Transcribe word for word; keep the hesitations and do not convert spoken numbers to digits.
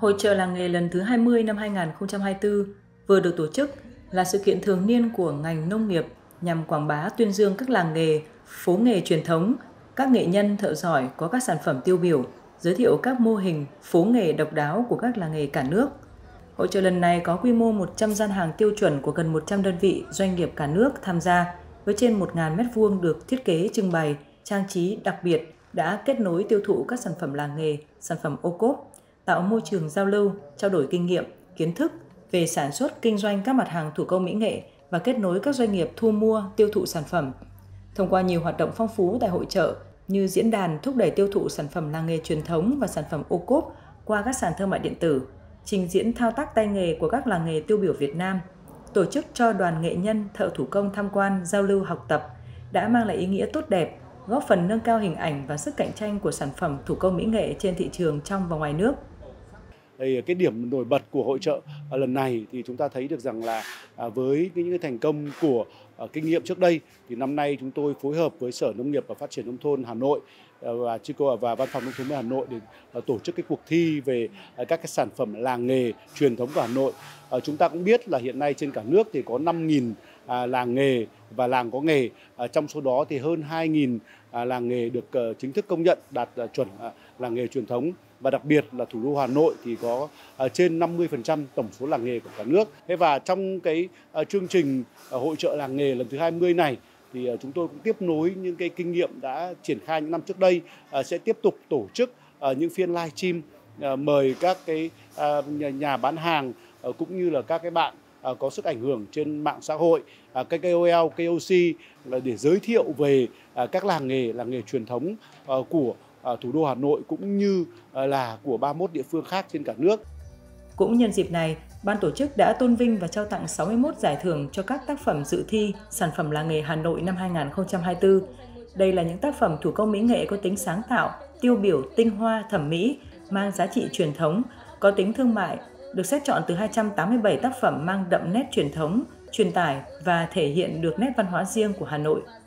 Hội chợ làng nghề lần thứ hai mươi năm hai nghìn không trăm hai mươi tư vừa được tổ chức là sự kiện thường niên của ngành nông nghiệp nhằm quảng bá tuyên dương các làng nghề, phố nghề truyền thống, các nghệ nhân thợ giỏi có các sản phẩm tiêu biểu, giới thiệu các mô hình phố nghề độc đáo của các làng nghề cả nước. Hội chợ lần này có quy mô một trăm gian hàng tiêu chuẩn của gần một trăm đơn vị doanh nghiệp cả nước tham gia, với trên một nghìn mét vuông được thiết kế trưng bày, trang trí đặc biệt đã kết nối tiêu thụ các sản phẩm làng nghề, sản phẩm ô cốp, tạo môi trường giao lưu, trao đổi kinh nghiệm, kiến thức về sản xuất, kinh doanh các mặt hàng thủ công mỹ nghệ và kết nối các doanh nghiệp thu mua, tiêu thụ sản phẩm. Thông qua nhiều hoạt động phong phú tại hội chợ như diễn đàn thúc đẩy tiêu thụ sản phẩm làng nghề truyền thống và sản phẩm ô cốp qua các sàn thương mại điện tử, trình diễn thao tác tay nghề của các làng nghề tiêu biểu Việt Nam, tổ chức cho đoàn nghệ nhân, thợ thủ công tham quan, giao lưu học tập đã mang lại ý nghĩa tốt đẹp, góp phần nâng cao hình ảnh và sức cạnh tranh của sản phẩm thủ công mỹ nghệ trên thị trường trong và ngoài nước. Thì cái điểm nổi bật của hội chợ lần này thì chúng ta thấy được rằng là với những cái thành công của kinh nghiệm trước đây thì năm nay chúng tôi phối hợp với Sở Nông nghiệp và Phát triển nông thôn Hà Nội và chi cục và Văn phòng Nông thôn mới Hà Nội để tổ chức cái cuộc thi về các cái sản phẩm làng nghề truyền thống của Hà Nội. Chúng ta cũng biết là hiện nay trên cả nước thì có năm nghìn làng nghề và làng có nghề, trong số đó thì hơn hai nghìn làng nghề được chính thức công nhận đạt chuẩn làng nghề truyền thống. Và đặc biệt là thủ đô Hà Nội thì có trên năm mươi phần trăm tổng số làng nghề của cả nước. Thế và trong cái chương trình hội chợ làng nghề lần thứ hai mươi này thì chúng tôi cũng tiếp nối những cái kinh nghiệm đã triển khai những năm trước đây, sẽ tiếp tục tổ chức những phiên live stream mời các cái nhà bán hàng cũng như là các cái bạn có sức ảnh hưởng trên mạng xã hội, các ca o lờ, ca o xê để giới thiệu về các làng nghề, làng nghề truyền thống của thủ đô Hà Nội cũng như là của ba mươi mốt địa phương khác trên cả nước. Cũng nhân dịp này, ban tổ chức đã tôn vinh và trao tặng sáu mươi mốt giải thưởng cho các tác phẩm dự thi sản phẩm làng nghề Hà Nội năm hai nghìn không trăm hai mươi tư. Đây là những tác phẩm thủ công mỹ nghệ có tính sáng tạo, tiêu biểu, tinh hoa, thẩm mỹ, mang giá trị truyền thống, có tính thương mại, được xét chọn từ hai trăm tám mươi bảy tác phẩm mang đậm nét truyền thống, truyền tải và thể hiện được nét văn hóa riêng của Hà Nội.